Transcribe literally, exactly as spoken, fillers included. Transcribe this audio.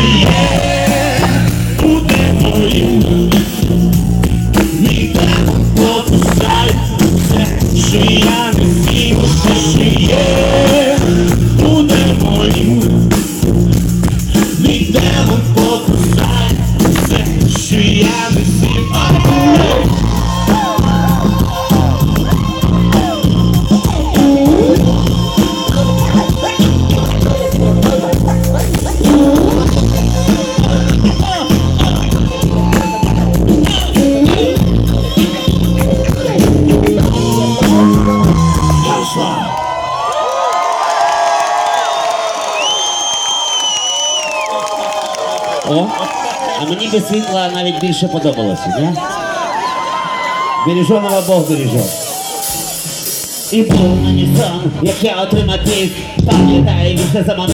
є, буде моїм. Мій демон покусає все, що я не з'їм, все, що є, буде моїм. Мій демон покусає все, що я не з'їм. О, а мені без світла навіть більше подобалося, не? Береженого Бог береже. І був мені сон, як я отримав тиск, пам'ятаю, він все замовляв.